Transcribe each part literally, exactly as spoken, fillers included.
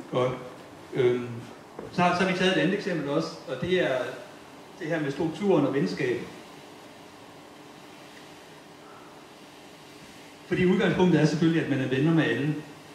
Godt. Øhm, så, har, så har vi taget et andet eksempel også, og det er det her med strukturen og venskab. Fordi udgangspunktet er selvfølgelig, at man er venner med alle.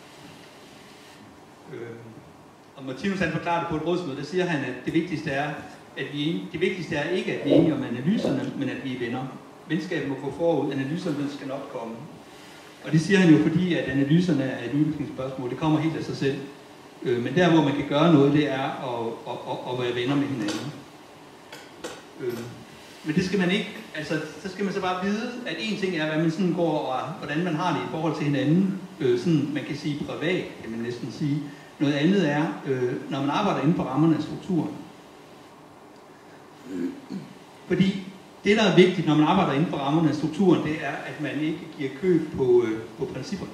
Øhm, og Martinus han forklarer det på et rådsmøde, der siger han, at det vigtigste er, at vi er, det vigtigste er ikke, at vi er enige om analyserne, men at vi er venner. Venskabet må gå forud, analyserne skal nok komme. Og det siger han jo, fordi at analyserne er et udviklingsspørgsmål. Det kommer helt af sig selv. Øh, men der, hvor man kan gøre noget, det er at, at, at, at være venner med hinanden. Øh, men det skal man ikke, altså, så skal man så bare vide, at en ting er, hvad man sådan går og hvordan man har det i forhold til hinanden. Øh, sådan, man kan sige privat, kan man næsten sige. Noget andet er, øh, når man arbejder inden for rammerne af strukturen. Fordi det, der er vigtigt, når man arbejder inden for rammerne af strukturen, det er, at man ikke giver køb på, øh, på principperne.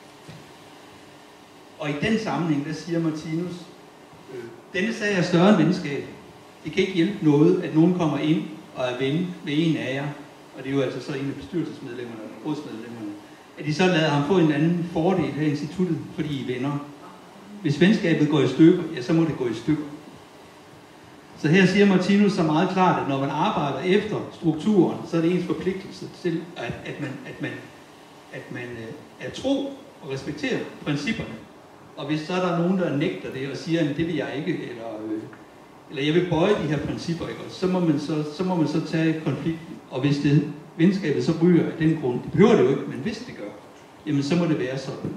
Og i den sammenhæng, der siger Martinus, øh, denne sag er større end venskab. Det kan ikke hjælpe noget, at nogen kommer ind og er ven med en af jer, og det er jo altså så en af bestyrelsesmedlemmerne og rådsmedlemmerne, at de så lader ham få en anden fordel her i instituttet, fordi I er venner. Hvis venskabet går i stykker, ja, så må det gå i stykker. Så her siger Martinus så meget klart, at når man arbejder efter strukturen, så er det ens forpligtelse til, at, at man, at man, at man øh, er tro og respekterer principperne. Og hvis så er der nogen, der nægter det og siger, at det vil jeg ikke, eller, øh, eller jeg vil bøje de her principper, ikke? Så, må man så, så må man så tage konflikten. Og hvis det venskabet så ryger af den grund, det behøver det jo ikke, men hvis det gør, jamen så må det være sådan.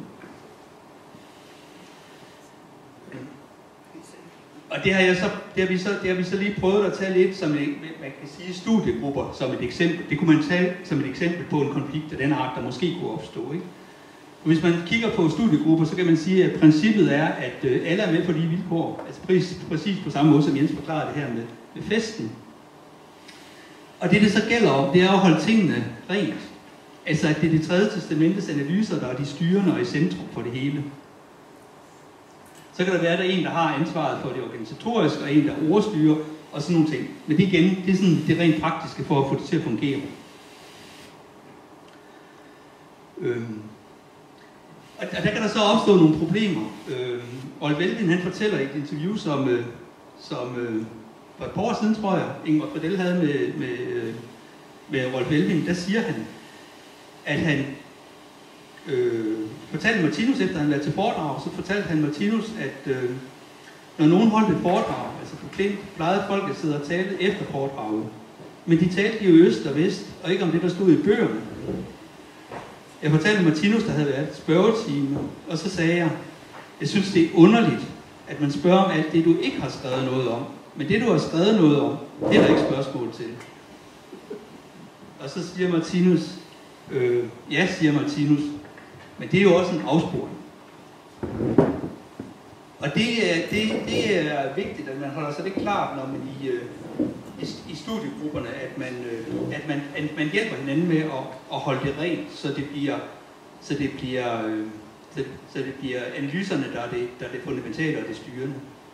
Og det har, jeg så, det, har vi så, det har vi så lige prøvet at tage lidt som et, man kan sige, studiegrupper som et eksempel. Det kunne man tage som et eksempel på en konflikt af den art, der måske kunne opstå. Ikke? Hvis man kigger på studiegrupper, så kan man sige, at princippet er, at alle er med på lige vilkår. Altså præcis, præcis på samme måde, som Jens forklarede det her med, med festen. Og det, det så gælder om, det er at holde tingene rent. Altså, at det er det tredje testamentes analyser, der er de styrende og i centrum for det hele. Så kan der være, at der er en, der har ansvaret for det organisatoriske, og en, der overstyrer, og sådan nogle ting. Men det igen, det er sådan det rent praktiske for at få det til at fungere. Øhm. Og der kan der så opstå nogle problemer. Øhm. Rolf Elvin, han fortæller i et interview, som, øh, som øh, for et par år siden, tror jeg, Ingvar Fredell havde med, med, øh, med Rolf Elvin, der siger han, at han øh, fortalte Martinus, efter han var til foredrag, så fortalte han Martinus, at øh, når nogen holdt et foredrag, altså på Klint, plejede folk at sidde og tale efter foredraget. Men de talte jo øst og vest, og ikke om det, der stod i bøgerne. Jeg fortalte Martinus, der havde været spørgetime, og så sagde jeg, jeg synes, det er underligt, at man spørger om alt det, du ikke har skrevet noget om. Men det, du har skrevet noget om, det er der ikke spørgsmål til. Og så siger Martinus, øh, ja, siger Martinus, men det er jo også en afsporing. Og det er, det, det er vigtigt, at man holder sig det klart, når man i, i, i studiegrupperne, at man, at, man, at man hjælper hinanden med at, at holde det rent, så det bliver, så det bliver, så, så det bliver analyserne, der er det, der er det fundamentale og det styrende.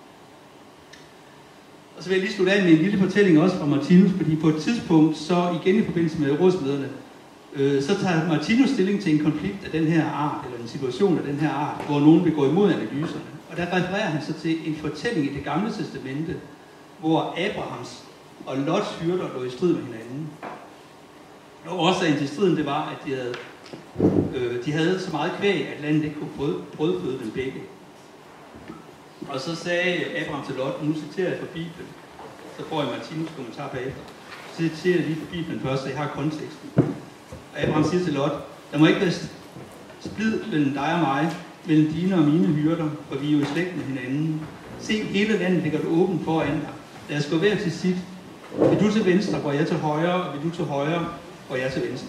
Og så vil jeg lige slutte af med en lille fortælling også fra Martinus, fordi på et tidspunkt, så igen i forbindelse med rådsmøderne, øh, så tager Martinus stilling til en konflikt af den her art, eller en situation af den her art, hvor nogen vil gå imod analyserne. Og der refererer han så til en fortælling i Det Gamle Testamente, hvor Abrahams og Lots hyrder lå i strid med hinanden. Og årsagen til striden, det var, at de havde, øh, de havde så meget kvæg, at landet ikke kunne brød, brødføde dem begge. Og så sagde Abraham til Lot, nu citerer jeg fra Bibelen, så får jeg Martinus kommentar bagefter. Så citerer jeg lige fra Bibelen først, så jeg har konteksten. Og Abraham siger til Lot, der må ikke være splid mellem dig og mig, mellem dine og mine hyrder, for vi er jo i slægt med hinanden. Se, hele landet ligger du åbent foran dig. Lad os gå hver til sit. Vil du til venstre, går jeg til højre, og vil du til højre, går jeg til venstre.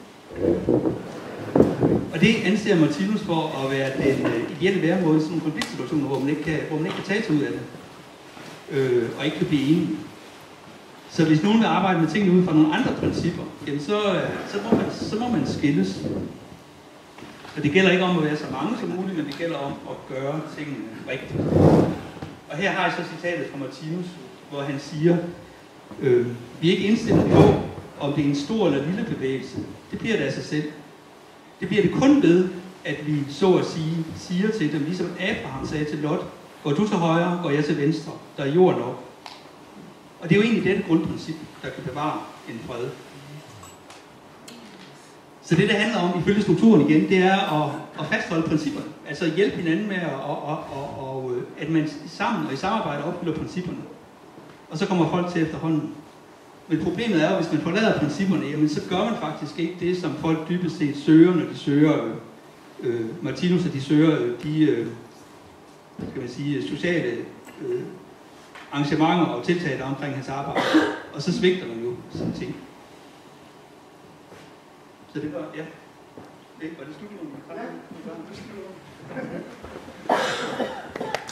Og det anser Martinus for at være den uh, ideelle væremåde i sådan nogle konfliktsituationer, hvor man ikke kan, hvor man ikke kan tage sig ud af det, øh, og ikke kan blive enige. Så hvis nogen vil arbejde med tingene ud fra nogle andre principper, jamen så, så, må man, så må man skilles. Og det gælder ikke om at være så mange som muligt, men det gælder om at gøre tingene rigtigt. Og her har jeg så citatet fra Martinus, hvor han siger, øh, vi er ikke indstillet på, om det er en stor eller lille bevægelse. Det bliver det af sig selv. Det bliver det kun ved, at vi så at sige siger til dem, ligesom Abraham sagde til Lot, Går du til højre, går jeg til venstre. Der er jord nok. Og det er jo egentlig dette grundprincip, der kan bevare en fred. Så det, det handler om ifølge strukturen igen, det er at, at fastholde principperne. Altså hjælpe hinanden med, at, og, og, og, og, at man sammen og i samarbejde opfylder principperne. Og så kommer folk til efterhånden. Men problemet er jo, hvis man forlader principperne, jamen så gør man faktisk ikke det, som folk dybest set søger, når de søger øh, øh, Martinus, og de søger øh, de øh, skal man sige, sociale øh, arrangementer og tiltag, der omkring hans arbejde. Og så svigter man jo sådan ting. Så det var, ja. Det var det slutningen. Ja, det var det slutningen.